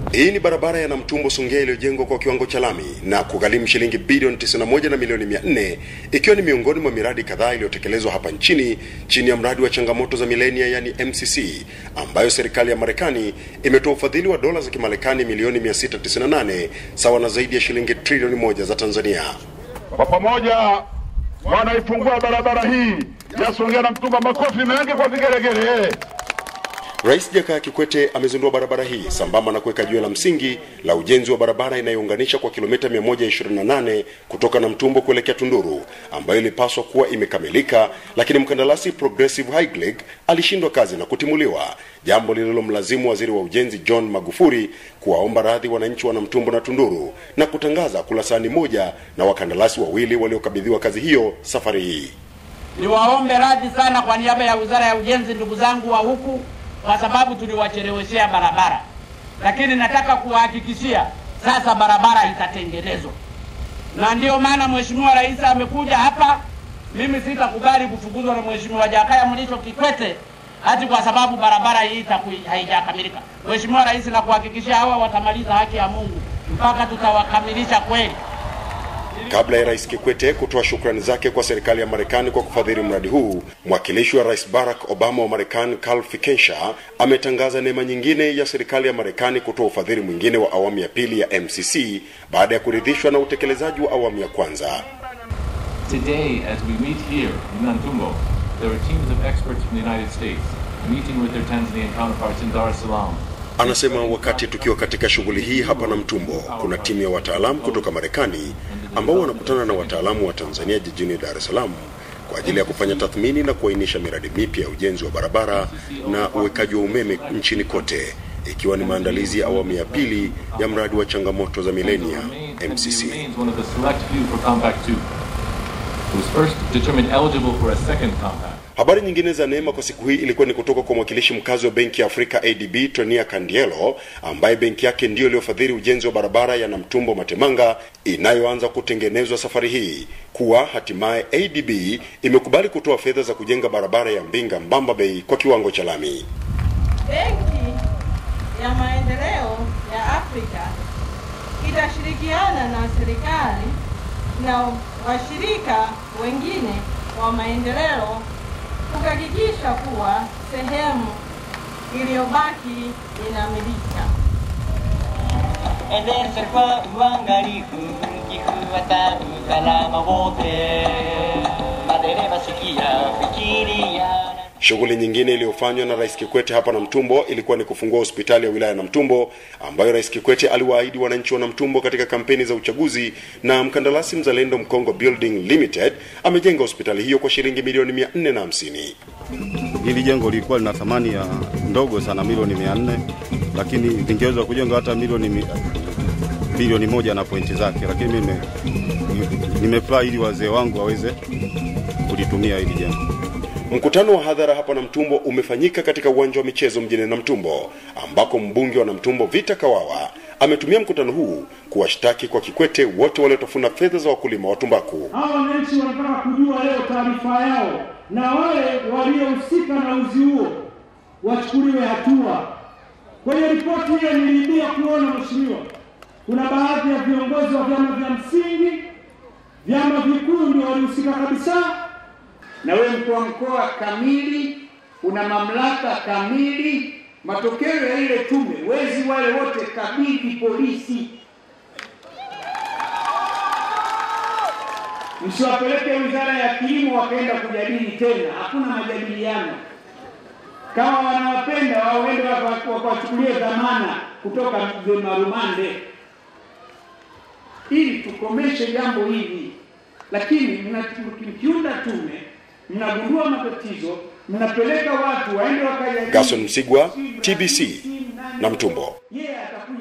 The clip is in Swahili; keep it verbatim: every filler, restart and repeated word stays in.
Hii ni barabara ya Namtumbo Songea iliyojengwa kwa kiwango cha lami na kugharimu shilingi bilioni tisini na moja na milioni mia nne, ikiwa ni miongoni mwa miradi kadhaa iliyotekelezwa hapa nchini chini ya mradi wa changamoto za milenia, yani M C C, ambayo serikali ya Marekani imetoa ufadhili wa dola za Kimarekani milioni mia sita tisini na nane sawa na zaidi ya shilingi trilioni moja za Tanzania. Kwa pamoja wanaifungua barabara hii ya Songea Namtumbo. Makofi mengi kwa vigelegele. Rais Kikwete amezindua barabara hii sambamba na kuweka jiwe la msingi la ujenzi wa barabara inayounganisha kwa kilomita mia moja ishirini na nane kutoka Namtumbo kuelekea Tunduru, ambayo ilipaswa kuwa imekamilika, lakini mkandarasi Progressive Highleg alishindwa kazi na kutimuliwa, jambo lililomlazimu waziri wa ujenzi John Magufuli kuwaomba radhi wananchi wa Namtumbo na Tunduru na kutangaza kula sahani moja na wakandarasi wawili waliokabidhiwa kazi hiyo safari hii. Niwaombe radhi sana kwa niaba ya Wizara ya Ujenzi, ndugu zangu wa huku, kwa sababu tuliwacheleweshea barabara, lakini nataka kuhakikishia sasa barabara itatengenezwa. Na ndio maana Mheshimiwa Rais amekuja hapa. Mimi sitakubali kufukuzwa na Mheshimiwa Rais Kikwete hadi kwa sababu barabara hii haijakamilika. Mheshimiwa Rais, na kuhakikishia hawa watamaliza haki ya Mungu mpaka tutawakamilisha kweli. Kabla ya Rais Kikwete kutoa shukrani zake kwa serikali ya Marekani kwa kufadhili mradi huu, mwakilishi wa Rais Barack Obama wa Marekani Carl Fikensha ametangaza neema nyingine ya serikali ya Marekani kutoa ufadhili mwingine wa awamu ya pili ya M C C baada ya kuridhishwa na utekelezaji wa awamu ya kwanza. Today, as we meet here in Namtumbo, there are teams of experts from the United States meeting with their Tanzanian counterparts in Dar es Salaam. Anasema wakati tukiwa katika shughuli hii hapa Namtumbo, kuna timu ya wataalamu kutoka Marekani ambao wanakutana na wataalamu wa Tanzania jijini Dar es Salaam kwa ajili ya kufanya tathmini na kuainisha miradi mipya ya ujenzi wa barabara na uwekaji wa umeme nchini kote, ikiwa ni maandalizi ya awamu ya pili ya mradi wa changamoto za milenia M C C. Habari nyingine za neema kwa siku hii ilikuwa ni kutoka kwa mwakilishi mkazi wa Benki ya Afrika A D B Tonia Kandielo, ambaye benki yake ndiyo iliyofadhili ujenzi wa barabara ya Namtumbo Matemanga inayoanza kutengenezwa safari hii, kuwa hatimaye A D B imekubali kutoa fedha za kujenga barabara ya Mbinga Mbamba Bay kwa kiwango cha lami. Benki ya Maendeleo ya Afrika itashirikiana na serikali na washirika wengine wa maendeleo kuhakikisha kuwa sehemu iliyobaki inamilika. Ederse kwa uangalifu kifuata usalama wote, madereva sikia fikiria. Shughuli nyingine iliyofanywa na Rais Kikwete hapa Namtumbo ilikuwa ni kufungua hospitali ya wilaya Namtumbo, ambayo Rais Kikwete aliwaahidi wananchi wa Namtumbo katika kampeni za uchaguzi, na mkandarasi mzalendo Mkongo Building Limited amejenga hospitali hiyo kwa shilingi milioni mia nne na hamsini. Hili jengo lilikuwa lina thamani ya ndogo sana, milioni mia nne, lakini lingeweza kujenga hata milioni bilioni moja na pointi zake, lakini mimi nimefurahi ili wazee wangu waweze kulitumia hili jengo. Mkutano wa hadhara hapa Namtumbo umefanyika katika uwanja wa michezo mjini Namtumbo, ambako mbunge wa Namtumbo Vita Kawawa ametumia mkutano huu kuwashtaki kwa Kikwete wote waliotafuna fedha za wakulima wa tumbaku. Hao wananchi wanataka kujua leo taarifa yao, na wale waliohusika na uzi huo wachukuliwe hatua. Kwenye ripoti hiyo niliibia kuona, mheshimiwa, kuna baadhi ya viongozi wa vyama vya msingi, vyama vikuu ndio walihusika kabisa. Na wewe mkuu wa mkoa kamili, una mamlaka kamili. Matokeo ya ile tume, wezi wale wote kabidhi polisi. Msiwapeleke Wizara ya Kilimo wakaenda kujadili tena, hakuna majadiliano. Kama wanawapenda waende wakawachukulie dhamana kutoka Marumande ili tukomeshe jambo hili. Lakini mkiunda tume, mnagundua matatizo, mnapeleka watu waende wakajadili. Gason Msigwa, T B C, Namtumbo. Yeah,